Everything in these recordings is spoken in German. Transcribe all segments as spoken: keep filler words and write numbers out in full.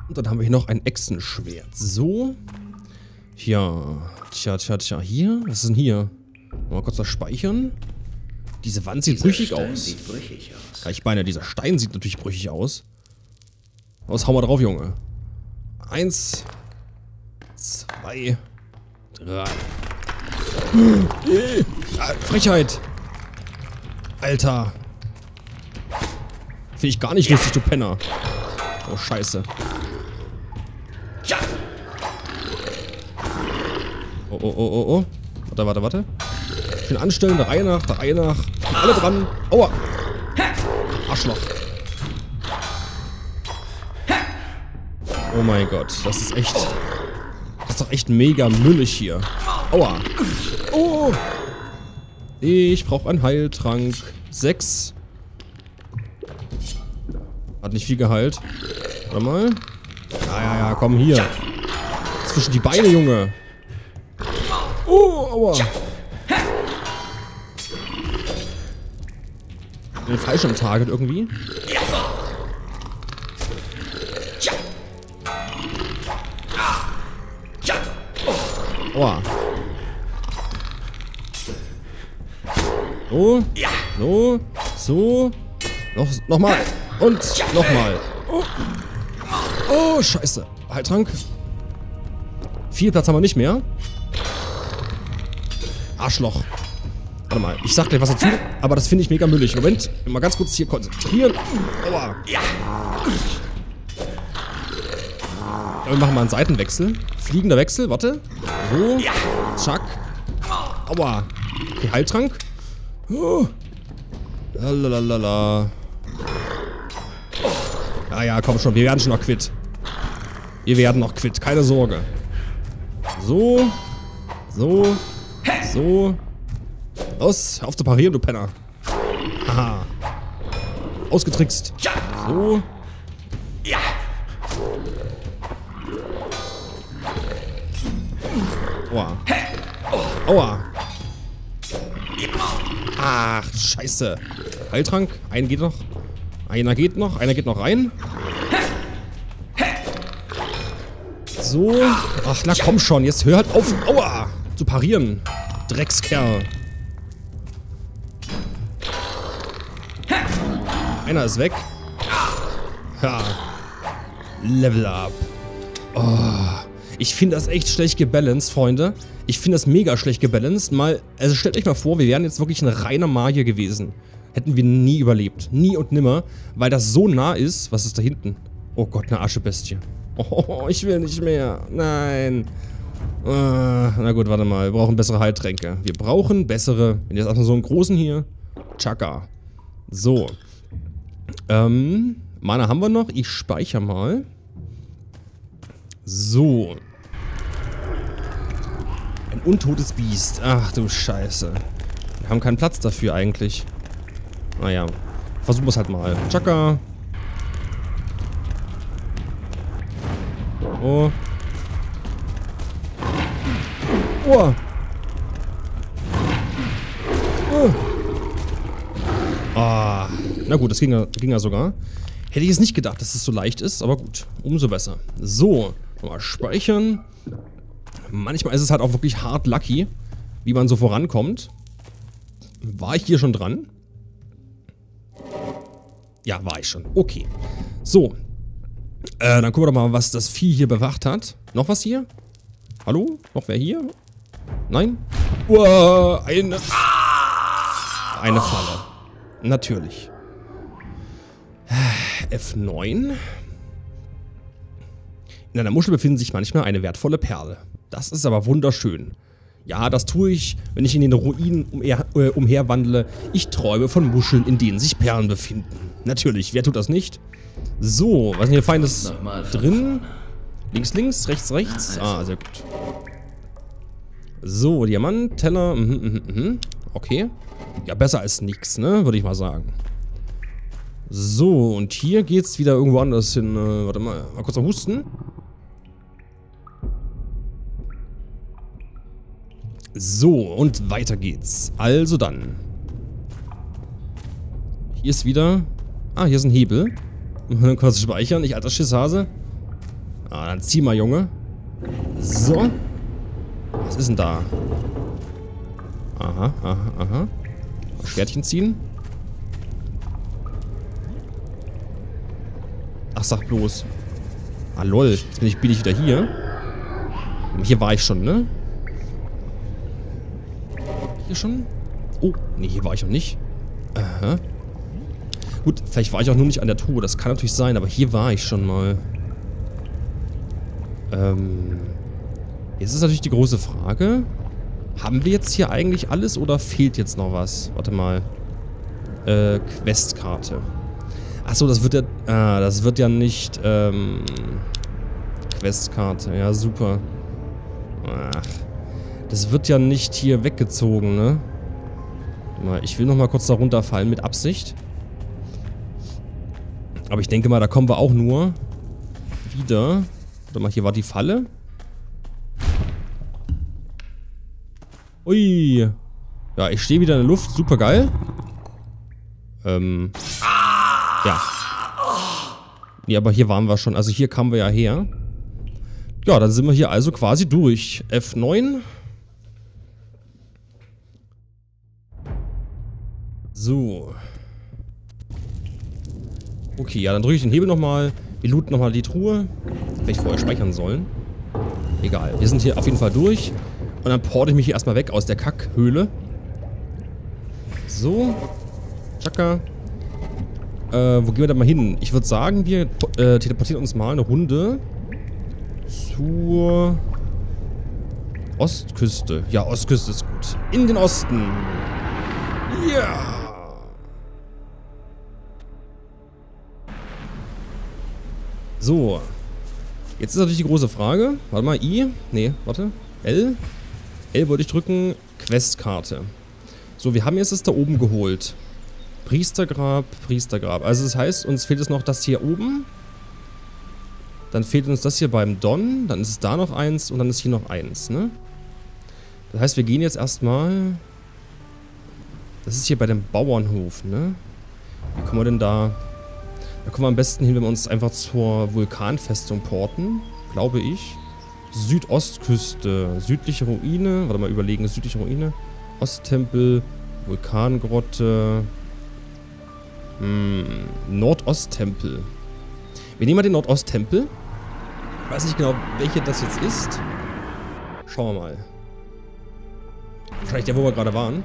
Und dann haben wir hier noch ein Echsenschwert. So. Ja. Tja, tja, tja. Hier? Was ist denn hier? Mal kurz das speichern. Diese Wand sieht brüchig aus. Sieht brüchig aus. Ja, ich meine, dieser Stein sieht natürlich brüchig aus. Was hauen wir drauf, Junge? Eins. Zwei. Drei. Frechheit. Alter. Finde ich gar nicht lustig, du Penner. Oh, scheiße. Oh, oh, oh, oh, oh. Warte, warte, warte. Schön anstellen, der Reihe nach, der Reihe nach. Alle dran. Aua. Arschloch. Oh mein Gott, das ist echt... Das ist doch echt mega müllig hier. Aua. Oh. Ich brauche einen Heiltrank. Sechs. Hat nicht viel geheilt. Warte mal. Ja, ja, ja, komm hier. Zwischen die Beine, Junge. Oh, aua. Bin falsch am Target irgendwie. Aua. So. So. So. Noch, nochmal. Und nochmal. Oh. Oh, scheiße. Heiltrank. Viel Platz haben wir nicht mehr. Arschloch. Warte mal, ich sag gleich was dazu, aber das finde ich mega müllig. Moment, mal ganz kurz hier konzentrieren. Aua. Ja, wir machen mal einen Seitenwechsel. Fliegender Wechsel, warte. So. Zack. Aua. Okay, Heiltrank. Oh. Lalalala. Ja, ja, komm schon, wir werden schon noch quitt. Wir werden noch quitt, keine Sorge. So. So. So. Los, hör auf zu parieren, du Penner. Haha. Ausgetrickst. So. Aua. Aua. Ach, scheiße. Heiltrank. Einer geht noch. Einer geht noch. Einer geht noch rein. So. Ach, na komm schon. Jetzt hör halt auf. Aua. Zu parieren. Dreckskerl. Einer ist weg. Ja. Level up. Oh. Ich finde das echt schlecht gebalanced, Freunde. Ich finde das mega schlecht gebalanced. Mal, also stellt euch mal vor, wir wären jetzt wirklich ein reiner Magier gewesen. Hätten wir nie überlebt. Nie und nimmer. Weil das so nah ist. Was ist da hinten? Oh Gott, eine Aschebestie. Oh, ich will nicht mehr. Nein. Uh, na gut, warte mal. Wir brauchen bessere Heiltränke. Wir brauchen bessere. Wenn jetzt erstmal so einen großen hier. Chaka. So. Ähm. Mana haben wir noch. Ich speichere mal. So. Ein untotes Biest. Ach du Scheiße. Wir haben keinen Platz dafür eigentlich. Naja. Versuchen wir es halt mal. Chaka. Oh. Oh. Oh. Ah. Na gut, das ging ja, ging ja sogar. Hätte ich es nicht gedacht, dass es so leicht ist, aber gut. Umso besser. So. Nochmal speichern. Manchmal ist es halt auch wirklich hart lucky, wie man so vorankommt. War ich hier schon dran? Ja, war ich schon. Okay. So. Äh, dann gucken wir doch mal, was das Vieh hier bewacht hat. Noch was hier? Hallo? Noch wer hier? Nein? Uah, eine... Eine Falle. Natürlich. F neun. In einer Muschel befindet sich manchmal eine wertvolle Perle. Das ist aber wunderschön. Ja, das tue ich, wenn ich in den Ruinen umher, äh, umherwandle. Ich träume von Muscheln, in denen sich Perlen befinden. Natürlich, wer tut das nicht? So, was ist denn hier Feines drin? Links, links, rechts, rechts. Ah, sehr gut. So, Diamant, Teller. Mhm, mhm, mhm. Okay. Ja, besser als nichts, ne? Würde ich mal sagen. So, und hier geht's wieder irgendwo anders hin. Äh, warte mal, mal kurz noch husten. So, und weiter geht's. Also dann. Hier ist wieder... Ah, hier ist ein Hebel. Kurz speichern, ich alter Schisshase. Ah, dann zieh mal, Junge. So. Was ist denn da? Aha, aha, aha. Schwertchen ziehen. Ach, sag bloß. Ah, lol. Jetzt bin ich, bin ich wieder hier. Hier war ich schon, ne? Hier schon? Oh, nee, hier war ich noch nicht. Aha. Gut, vielleicht war ich auch nur nicht an der Truhe. Das kann natürlich sein, aber hier war ich schon mal. Ähm... Jetzt ist natürlich die große Frage. Haben wir jetzt hier eigentlich alles oder fehlt jetzt noch was? Warte mal. Äh, Questkarte. Achso, das wird ja... Ah, das wird ja nicht... Ähm... Questkarte. Ja, super. Ach. Das wird ja nicht hier weggezogen, ne? Ich will nochmal kurz da runterfallen mit Absicht. Aber ich denke mal, da kommen wir auch nur wieder... Warte mal, hier war die Falle. Ui. Ja, ich stehe wieder in der Luft. Super geil. Ähm. Ja. Ja, aber hier waren wir schon. Also hier kamen wir ja her. Ja, dann sind wir hier also quasi durch. F neun. So. Okay, ja, dann drücke ich den Hebel nochmal. Wir looten nochmal die Truhe. Vielleicht vorher speichern sollen. Egal. Wir sind hier auf jeden Fall durch. Und dann porte ich mich hier erstmal weg aus der Kackhöhle. So. Tschakka. Äh, wo gehen wir denn mal hin? Ich würde sagen, wir äh, teleportieren uns mal eine Runde zur Ostküste. Ja, Ostküste ist gut. In den Osten. Ja. So. Jetzt ist natürlich die große Frage. Warte mal, I. Nee, warte. L. L wollte ich drücken. Questkarte. So, wir haben jetzt das da oben geholt. Priestergrab, Priestergrab. Also das heißt, uns fehlt es noch das hier oben. Dann fehlt uns das hier beim Don. Dann ist es da noch eins und dann ist hier noch eins, ne? Das heißt, wir gehen jetzt erstmal... Das ist hier bei dem Bauernhof, ne? Wie kommen wir denn da... Da kommen wir am besten hin, wenn wir uns einfach zur Vulkanfestung porten. Glaube ich. Südostküste. Südliche Ruine. Warte mal, überlegen. Südliche Ruine. Osttempel. Vulkangrotte. Hm. Nordosttempel. Wir nehmen mal den Nordosttempel. Ich weiß nicht genau, welcher das jetzt ist. Schauen wir mal. Vielleicht der, wo wir gerade waren.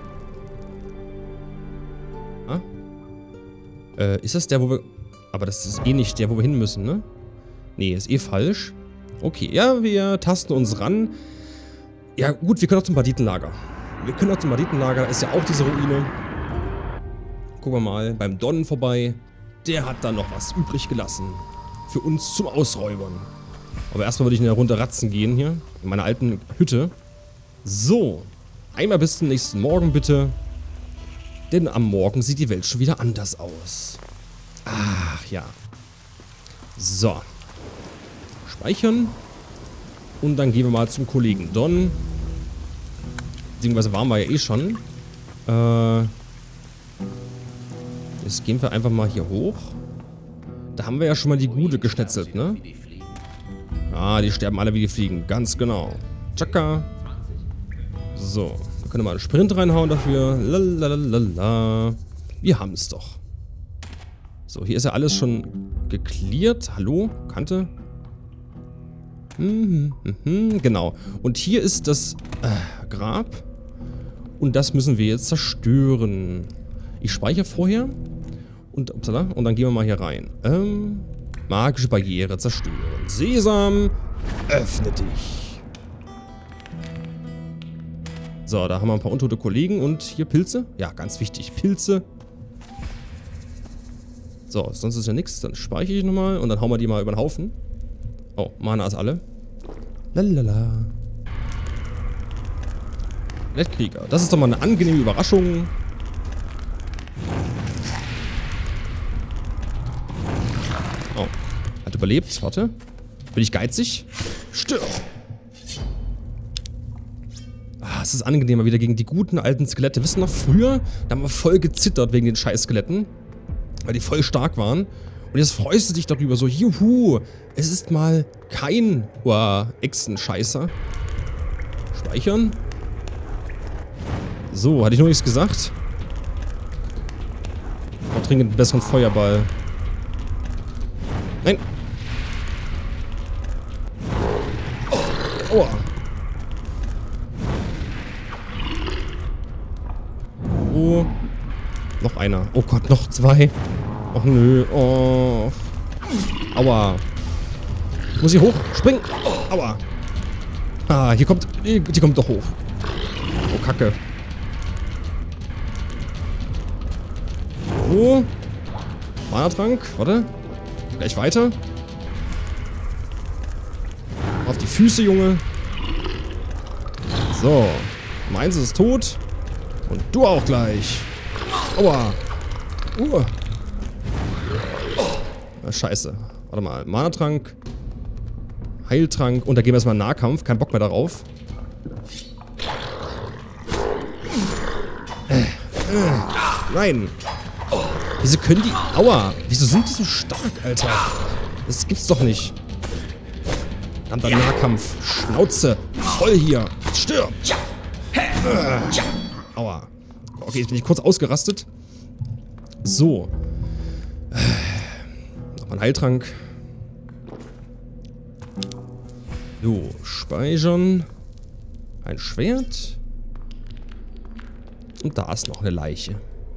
Ah? Äh, ist das der, wo wir... Aber das ist eh nicht der, wo wir hin müssen, ne? Nee, ist eh falsch. Okay, ja, wir tasten uns ran. Ja, gut, wir können auch zum Banditenlager. Wir können auch zum Banditenlager, da ist ja auch diese Ruine. Gucken wir mal, beim Don vorbei. Der hat da noch was übrig gelassen. Für uns zum Ausräubern. Aber erstmal würde ich in der Runde ratzen gehen hier. In meiner alten Hütte. So. Einmal bis zum nächsten Morgen bitte. Denn am Morgen sieht die Welt schon wieder anders aus. Ach ja. So. Speichern. Und dann gehen wir mal zum Kollegen Don. Beziehungsweise waren wir ja eh schon. Äh... Jetzt gehen wir einfach mal hier hoch. Da haben wir ja schon mal die Gute geschnetzelt, ne? Ah, die sterben alle wie die Fliegen. Ganz genau. Tschakka. So. Wir können mal einen Sprint reinhauen dafür. Lalalala. Wir haben es doch. So, hier ist ja alles schon geklärt. Hallo? Kante? Mhm, mhm, genau. Und hier ist das äh, Grab. Und das müssen wir jetzt zerstören. Ich speichere vorher. Und, upsala, und dann gehen wir mal hier rein. Ähm, magische Barriere zerstören. Sesam, öffne dich. So, da haben wir ein paar untote Kollegen. Und hier Pilze. Ja, ganz wichtig. Pilze. So, sonst ist ja nichts. Dann speichere ich nochmal. Und dann hauen wir die mal über den Haufen. Oh, Mana ist alle. Lalala. Lettkrieger. Das ist doch mal eine angenehme Überraschung. Oh. Hat überlebt. Warte. Bin ich geizig? Stirb. Ah, es ist angenehmer wieder gegen die guten alten Skelette. Wissen noch, früher, da haben wir voll gezittert wegen den scheiß Skeletten. Weil die voll stark waren. Und jetzt freust du dich darüber, so, juhu, es ist mal kein oh, Echsenscheißer. Speichern. So, hatte ich noch nichts gesagt? Auch dringend einen besseren Feuerball. Nein. Aua. Oh. Noch einer. Oh Gott, noch zwei. Och nö. Oh. Aua. Ich muss hier hoch. Springen. Aua. Ah, hier kommt... Die, die kommt doch hoch. Oh, Kacke. Oh. Mana-Trank. Warte. Gleich weiter. Auf die Füße, Junge. So. Meins ist tot. Und du auch gleich. Aua. Uh. Ah, scheiße. Warte mal. Mana-Trank. Heiltrank. Und da gehen wir erstmal in Nahkampf. Kein Bock mehr darauf. Äh, äh, nein. Wieso können die... Aua. Wieso sind die so stark, Alter? Das gibt's doch nicht. Verdammter Nahkampf. Schnauze. Voll hier. Stirb. Äh. Aua. Okay, jetzt bin ich kurz ausgerastet. So. Äh. Nochmal ein Heiltrank. So, speichern. Ein Schwert. Und da ist noch eine Leiche.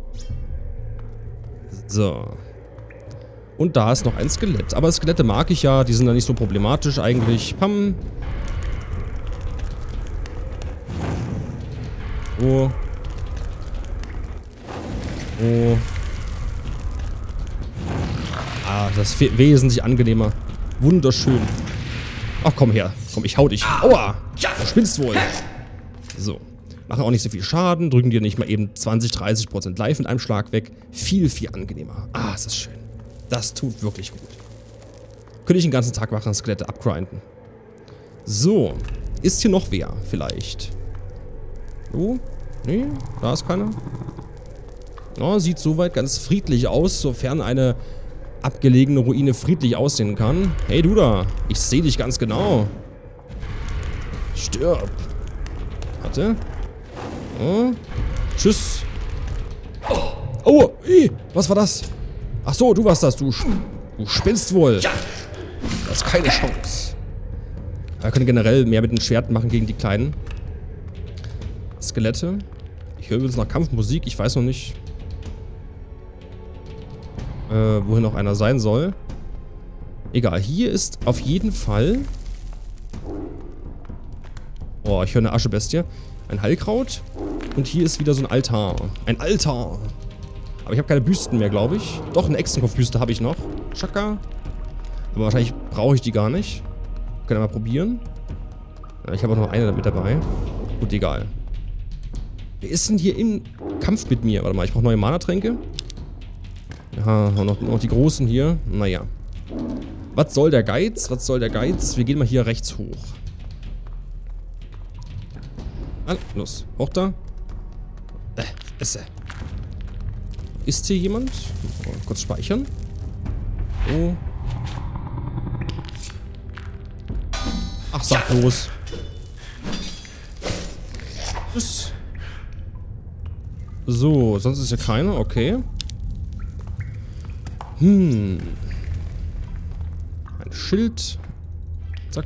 So. Und da ist noch ein Skelett. Aber Skelette mag ich ja. Die sind da nicht so problematisch eigentlich. Pam. Oh. Oh. Ah, das ist wesentlich angenehmer. Wunderschön. Ach, komm her. Komm, ich hau dich. Aua. Du spinnst wohl. So. Machen auch nicht so viel Schaden. Drücken dir nicht mal eben zwanzig, dreißig Prozent Life mit einem Schlag weg. Viel, viel angenehmer. Ah, ist das schön. Das tut wirklich gut. Könnte ich den ganzen Tag machen, Skelette abgrinden. So. Ist hier noch wer? Vielleicht. Oh. Nee, da ist keiner. Oh, sieht soweit ganz friedlich aus, sofern eine abgelegene Ruine friedlich aussehen kann. Hey, du da. Ich sehe dich ganz genau. Stirb. Warte. Oh. Tschüss. Oh, ey, was war das? Ach so, du warst das. Du, du spinnst wohl. Du hast keine Chance. Wir können generell mehr mit den Schwerten machen gegen die kleinen Skelette. Ich höre übrigens nach Kampfmusik. Ich weiß noch nicht, äh, wohin noch einer sein soll. Egal, hier ist auf jeden Fall... Oh, ich höre eine Aschebestie. Ein Heilkraut. Und hier ist wieder so ein Altar. Ein Altar. Aber ich habe keine Büsten mehr, glaube ich. Doch, eine Echsenkopfbüste habe ich noch. Chaka. Aber wahrscheinlich brauche ich die gar nicht. Können wir mal probieren. Ja, ich habe auch noch eine mit dabei. Gut, egal. Wer ist denn hier im Kampf mit mir? Warte mal, ich brauche neue Mana-Tränke. Ja, noch, noch die großen hier. Naja. Was soll der Geiz? Was soll der Geiz? Wir gehen mal hier rechts hoch. Ah, los. Hoch da. Äh, esse. Ist hier jemand? Oh, kurz speichern. Oh. Ach, sag los. Tschüss. So, sonst ist ja keiner. Okay. Hm. Ein Schild. Zack.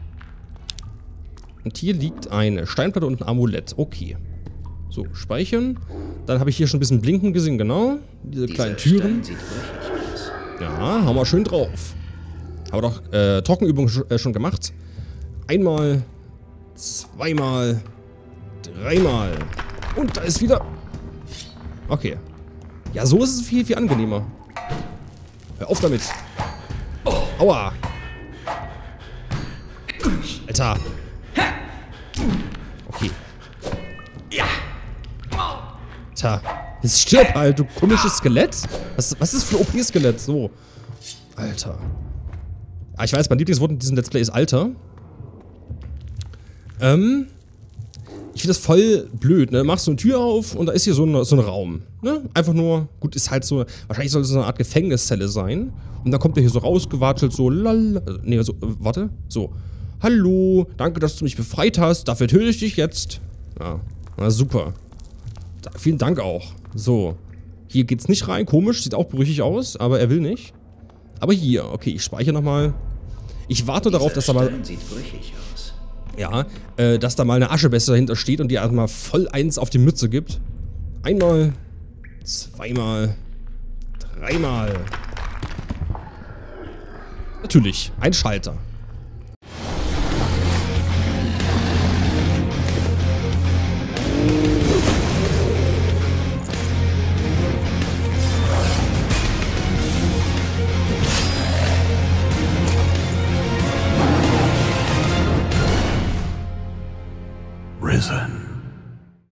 Und hier liegt eine Steinplatte und ein Amulett. Okay. So, speichern. Dann habe ich hier schon ein bisschen Blinken gesehen, genau. Diese kleinen Türen. Ja, haben wir schön drauf. Haben wir doch äh, Trockenübung sch äh, schon gemacht. Einmal, zweimal, dreimal. Und da ist wieder... Okay. Ja, so ist es viel, viel angenehmer. Hör auf damit. Aua. Alter. Okay. Ja. Tja. Jetzt stirb halt, du komisches Skelett. Was, was ist für ein O P-Skelett? So. Alter. Ah, ich weiß, mein Lieblingswort in diesem Let's Play ist Alter. Ähm. Ich finde das voll blöd, ne? Machst du eine Tür auf und da ist hier so ein, so ein Raum, ne? Einfach nur, gut, ist halt so, wahrscheinlich soll es so eine Art Gefängniszelle sein. Und dann kommt der hier so rausgewatschelt, so, lala, ne, so, äh, warte, so. Hallo, danke, dass du mich befreit hast, dafür töte ich dich jetzt. Ja, na super. Da, vielen Dank auch. So, hier geht's nicht rein, komisch, sieht auch brüchig aus, aber er will nicht. Aber hier, okay, ich speichere nochmal. Ich warte darauf, dass aber... Sieht brüchig aus. Ja, äh, dass da mal eine Aschebeste dahinter steht und die erstmal voll eins auf die Mütze gibt. Einmal, zweimal, dreimal. Natürlich, ein Schalter.